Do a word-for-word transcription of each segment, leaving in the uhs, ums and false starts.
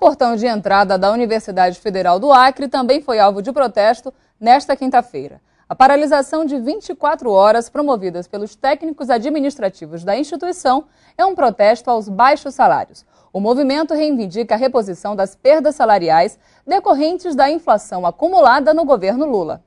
portão de entrada da Universidade Federal do Acre também foi alvo de protesto nesta quinta-feira. A paralisação de vinte e quatro horas promovidas pelos técnicos administrativos da instituição é um protesto aos baixos salários. O movimento reivindica a reposição das perdas salariais decorrentes da inflação acumulada no governo Lula.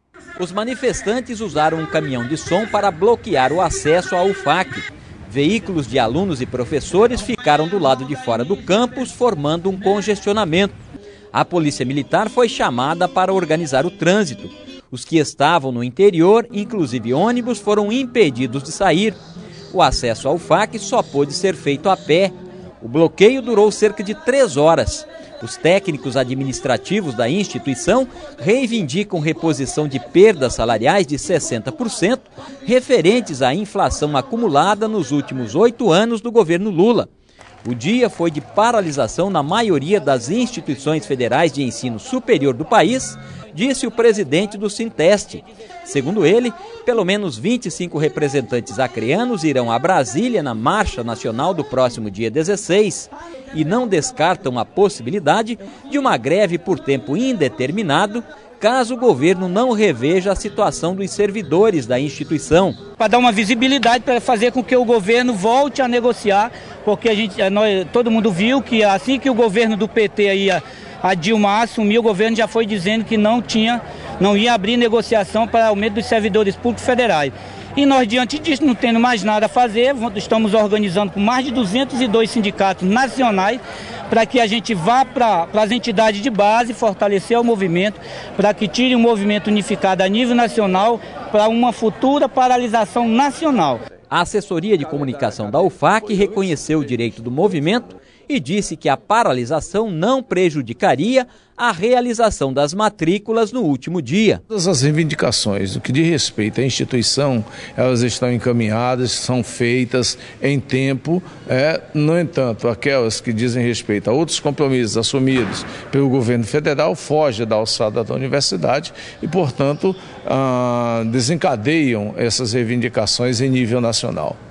Os manifestantes usaram um caminhão de som para bloquear o acesso à U F A C. Veículos de alunos e professores ficaram do lado de fora do campus, formando um congestionamento. A polícia militar foi chamada para organizar o trânsito. Os que estavam no interior, inclusive ônibus, foram impedidos de sair. O acesso ao F A C só pôde ser feito a pé. O bloqueio durou cerca de três horas. Os técnicos administrativos da instituição reivindicam reposição de perdas salariais de sessenta por cento, referentes à inflação acumulada nos últimos oito anos do governo Lula. O dia foi de paralisação na maioria das instituições federais de ensino superior do país, disse o presidente do Sinteste. Segundo ele, pelo menos vinte e cinco representantes acreanos irão a Brasília na Marcha Nacional do próximo dia dezesseis e não descartam a possibilidade de uma greve por tempo indeterminado, caso o governo não reveja a situação dos servidores da instituição. Para dar uma visibilidade, para fazer com que o governo volte a negociar, porque a gente, nós, todo mundo viu que assim que o governo do P T aí, a, a Dilma assumiu, o governo já foi dizendo que não tinha, não ia abrir negociação para aumento dos servidores públicos federais. E nós, diante disso, não tendo mais nada a fazer, estamos organizando com mais de duzentos e dois sindicatos nacionais para que a gente vá para as entidades de base, fortalecer o movimento, para que tire um movimento unificado a nível nacional para uma futura paralisação nacional. A assessoria de comunicação da U F A C reconheceu o direito do movimento e disse que a paralisação não prejudicaria a realização das matrículas no último dia. Todas as reivindicações do que diz respeito à instituição, elas estão encaminhadas, são feitas em tempo. É, no entanto, aquelas que dizem respeito a outros compromissos assumidos pelo governo federal fogem da alçada da universidade e, portanto, ah, desencadeiam essas reivindicações em nível nacional.